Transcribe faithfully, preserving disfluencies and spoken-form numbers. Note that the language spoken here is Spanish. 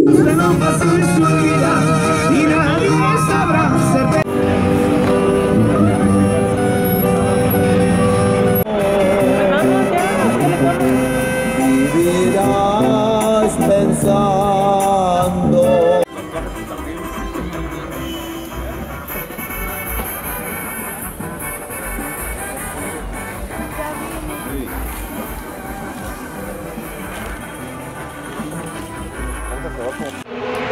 Usted no pasó de su vida y nadie sabrá ser. Vivirás pensando. Vamos a probar como...